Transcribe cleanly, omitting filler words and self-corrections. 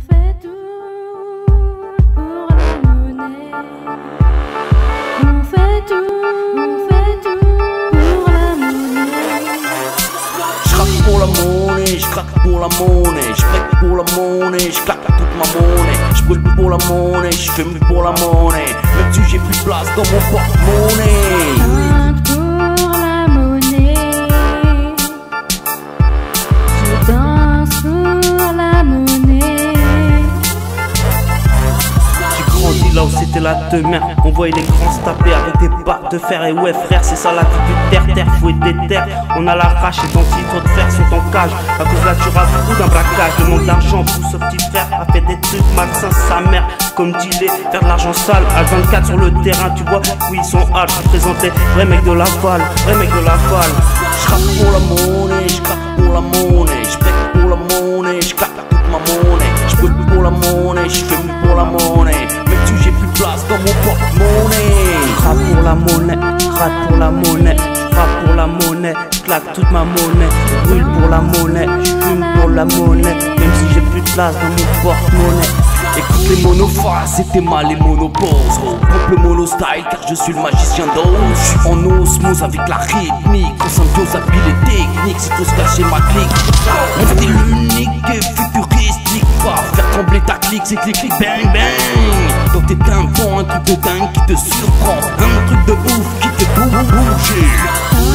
fait tout pour la monnaie. On fait tout pour la monnaie. J'craque pour la monnaie, j'craque pour la monnaie, j'flex pour la monnaie, j'claque toute ma monnaie, j'brûle pour la monnaie, j'fume pour la monnaie, même si j'ai plus de place dans mon porte-monnaie. Pour la monnaie, je danse pour la monnaie. J'ai grandi là où c'était la demeure. On voyait les grands se taper avec des barres de fer. Et ouais frère, c'est ça la vie du terre-terre, faut être déter. On a l'arrache et ton titre de fer sont en cage. À cause là tu rates beaucoup d'un braquage. Le monde d'argent, tout ce petit frère a fait des trucs malsains, sa mère. Comme dealer, faire de l'argent sale. H24 sur le terrain, tu vois, oui ils sont hard. Je représentais vrai mec de la balle, vrai mec de la balle. J'craque pour la monnaie, j'craque pour la monnaie, j'flex pour la monnaie, j'claque toute ma monnaie, j'brûle pour la monnaie, j'fume pour la monnaie, même si j'ai plus de place dans mon porte-monnaie. J'rappe pour la monnaie, j'rappe pour la monnaie, j'rappe pour la monnaie, j'claque toute ma monnaie, j'brûle pour la monnaie, j'fume pour la monnaie, même si j'ai plus de place dans mon porte-monnaie. Écoute les monophases, c'était mal les monoposes. Regroupe le monostyle car je suis le magicien d'os. Je suis en osmose avec la rythmique, en symbiose habile et technique, c'est tout se cacher ma clique. Mon style unique et futuristique, va faire trembler ta clique, c'est clic clic bang bang. Donc t'es un vent, un truc de dingue qui te surprend, un truc de ouf qui te fait bouger.